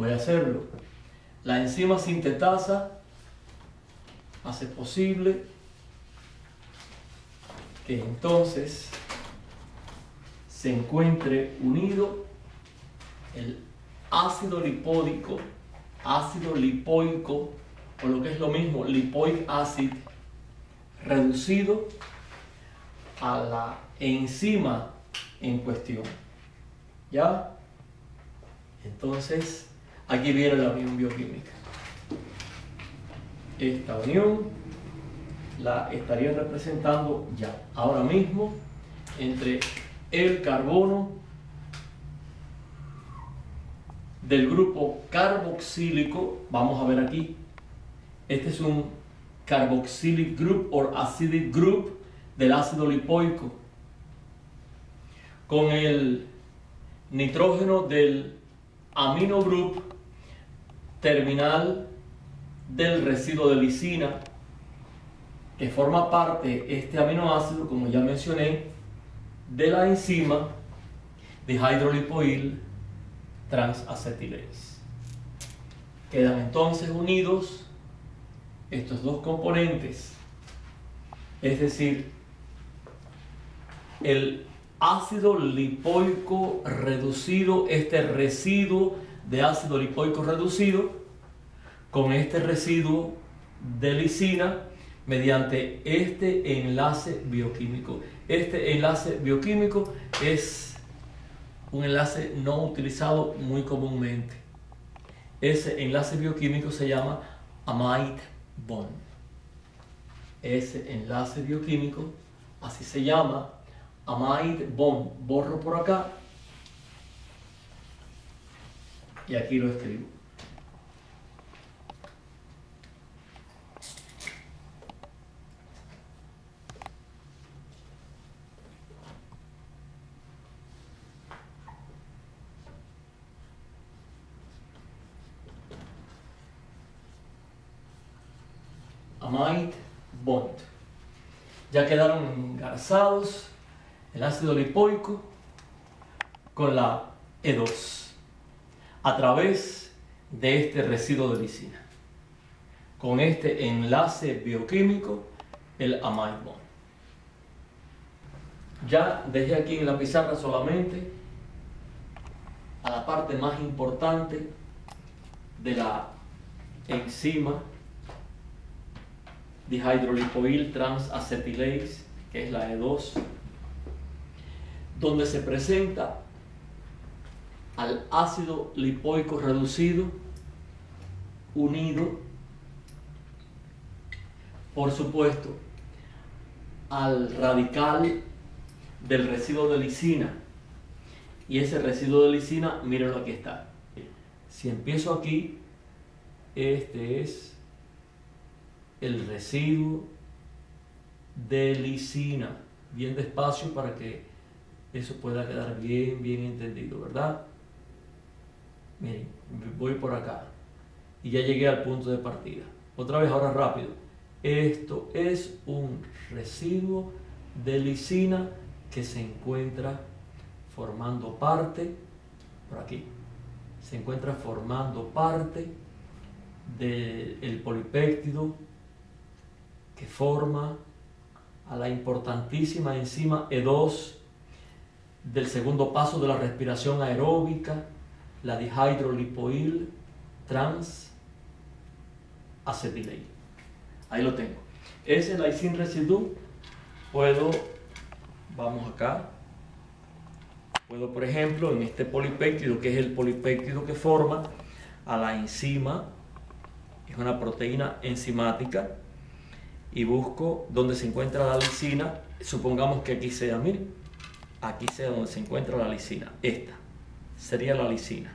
Voy a hacerlo. La enzima sintetasa hace posible que entonces se encuentre unido el ácido lipoico, o lo que es lo mismo, lipoic acid, reducido a la enzima en cuestión. ¿Ya? Entonces, aquí viene la unión bioquímica. Esta unión la estaría representando ya, ahora mismo, entre el carbono del grupo carboxílico. Vamos a ver aquí, este es un carboxylic group o acidic group del ácido lipoico, con el nitrógeno del amino group terminal del residuo de lisina, que forma parte este aminoácido, como ya mencioné, de la enzima dihidrolipoil transacetilase. Quedan entonces unidos estos dos componentes, es decir, el ácido lipoico reducido, este residuo de ácido lipoico reducido, con este residuo de lisina mediante este enlace bioquímico. Este enlace bioquímico es un enlace no utilizado muy comúnmente. Ese enlace bioquímico se llama amide bond. Ese enlace bioquímico, así se llama, amide bond. Borro por acá y aquí lo escribo. Amide bond. Ya quedaron engarzados el ácido lipoico con la E2 a través de este residuo de lisina, con este enlace bioquímico, el amide bond. Ya dejé aquí en la pizarra solamente a la parte más importante de la enzima dihidrolipoil transacetilase, que es la E2, donde se presenta al ácido lipoico reducido unido, por supuesto, al radical del residuo de lisina. Y ese residuo de lisina, mírenlo, aquí está. Si empiezo aquí, este es el residuo de lisina. Bien despacio para que eso pueda quedar bien entendido, ¿verdad? Miren, voy por acá y ya llegué al punto de partida. Otra vez, ahora rápido. Esto es un residuo de lisina que se encuentra formando parte, por aquí, se encuentra formando parte del polipéptido que forma a la importantísima enzima E2 del segundo paso de la respiración aeróbica, la dihidrolipoil transacetilase. Ahí lo tengo. Ese lysine residue. Vamos acá, puedo, por ejemplo, en este polipéptido, que es el polipéptido que forma a la enzima, es una proteína enzimática, y busco donde se encuentra la lisina. Supongamos que aquí sea, miren, aquí sea donde se encuentra la lisina. Esta sería la lisina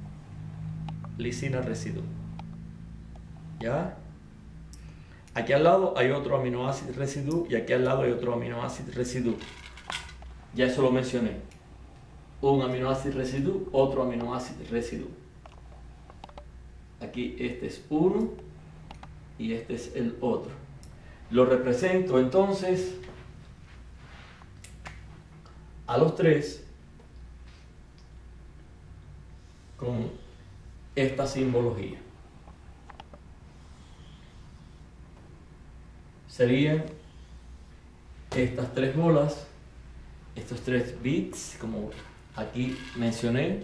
residuo. ¿Ya? Aquí al lado hay otro aminoácido residuo y aquí al lado hay otro aminoácido residuo. Ya eso lo mencioné. Un aminoácido residuo, otro aminoácido residuo. Aquí este es uno y este es el otro. Lo represento entonces a los tres con esta simbología. Serían estas tres bolas, estos tres bits, como aquí mencioné.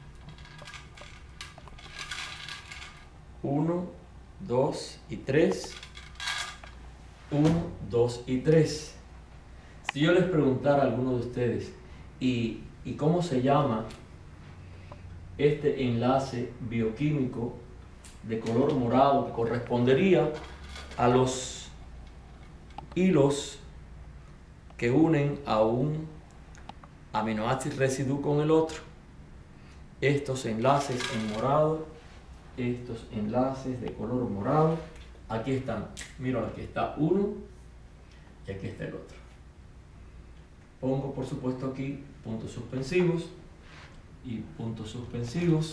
1, 2 y 3. 1, 2 y 3. Si yo les preguntara a alguno de ustedes, ¿y cómo se llama este enlace bioquímico de color morado que correspondería a los hilos que unen a un aminoácido residuo con el otro? Estos enlaces en morado, estos enlaces de color morado, aquí están, mira, aquí está uno y aquí está el otro. Pongo por supuesto aquí puntos suspensivos y puntos suspensivos.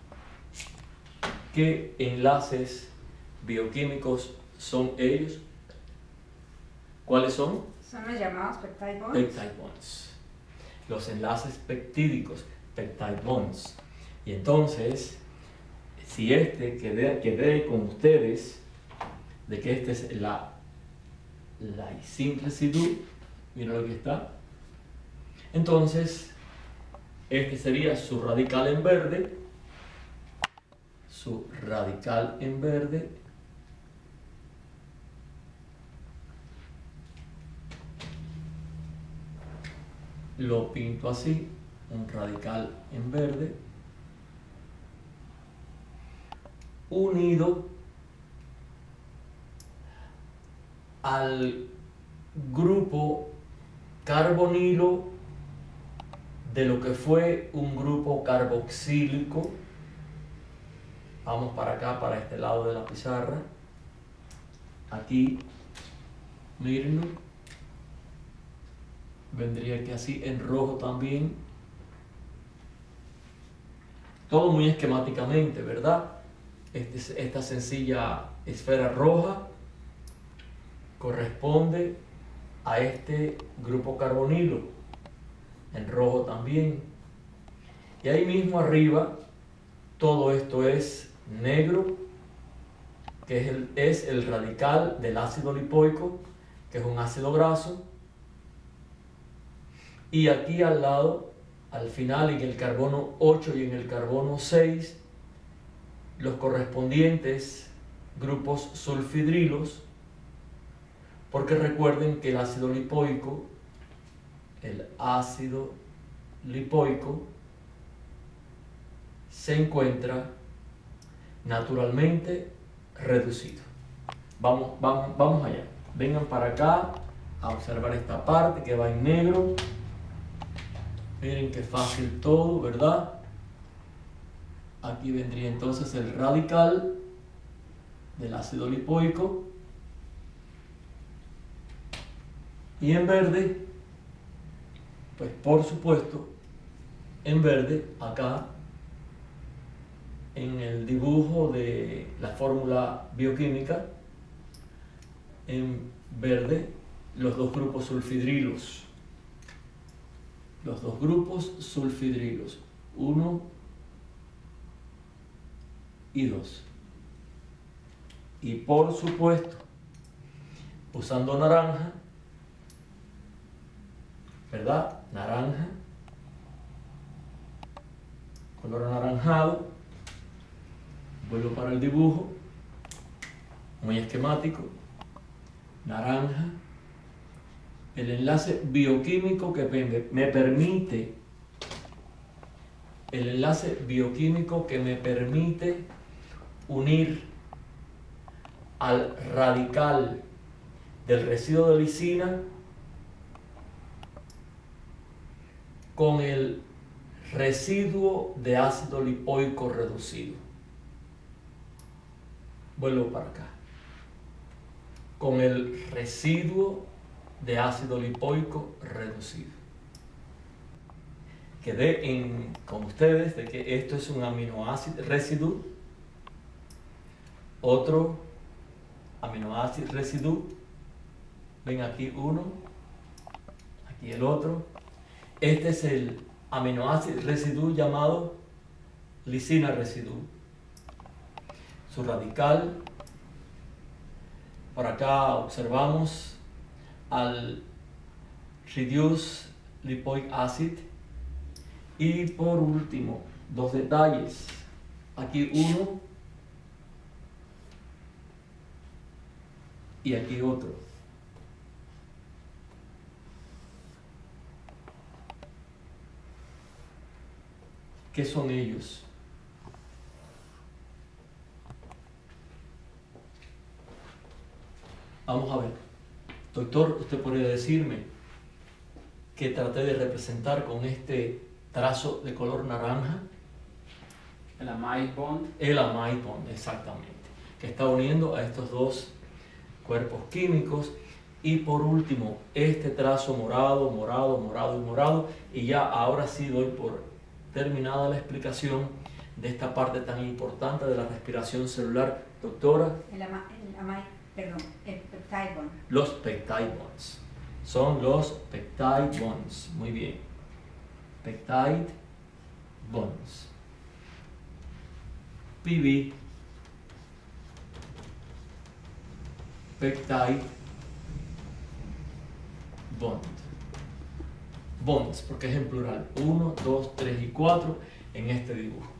¿Qué enlaces bioquímicos son ellos? ¿Cuáles son? Son los llamados peptide bonds. Peptide bonds. Los enlaces peptídicos, peptide bonds. Y entonces, si quedé con ustedes de que este es la lysine residue, mira lo que está. Entonces, este sería su radical en verde, su radical en verde, lo pinto así, un radical en verde, unido al grupo carbonilo de lo que fue un grupo carboxílico. Vamos para acá, para este lado de la pizarra. Aquí, mírenlo. Vendría que así en rojo también. Todo muy esquemáticamente, ¿verdad? Esta sencilla esfera roja corresponde a este grupo carbonilo. En rojo también. Y ahí mismo arriba, todo esto es negro, que es el radical del ácido lipoico, que es un ácido graso. Y aquí al lado, al final, en el carbono 8 y en el carbono 6, los correspondientes grupos sulfidrilos, porque recuerden que el ácido lipoico se encuentra naturalmente reducido. Vamos allá. Vengan para acá a observar esta parte que va en negro. Miren qué fácil todo, ¿verdad? Aquí vendría entonces el radical del ácido lipoico. Y en verde, pues por supuesto, en verde, acá, en el dibujo de la fórmula bioquímica, en verde, los dos grupos sulfidrilos. Los dos grupos sulfidrilos, 1 y 2. Y por supuesto, usando naranja, ¿verdad? Naranja, color anaranjado. Vuelvo para el dibujo, muy esquemático. Naranja, el enlace bioquímico que me permite, el enlace bioquímico que me permite unir al radical del residuo de lisina con el residuo de ácido lipoico reducido. Vuelvo para acá. Con el residuo de ácido lipoico reducido. Quedé con ustedes de que esto es un aminoácido residuo, otro aminoácido residuo. Ven aquí uno, aquí el otro. Este es el aminoácido residuo llamado lisina residuo. su radical. Por acá observamos al reduced lipoic acid. Y por último, dos detalles. Aquí uno y aquí otro. ¿Qué son ellos? Vamos a ver. Doctor, ¿usted podría decirme qué traté de representar con este trazo de color naranja? El amide bond. El amide bond, exactamente, que está uniendo a estos dos cuerpos químicos. Y por último, este trazo morado, morado, morado y morado. Y ya ahora sí doy por terminada la explicación de esta parte tan importante de la respiración celular. Doctora. El peptide bond. Los peptide bonds. Son los peptide bonds. Muy bien. Peptide bonds. PB. Peptide bond. Bonds, porque es en plural. 1, 2, 3 y 4 en este dibujo.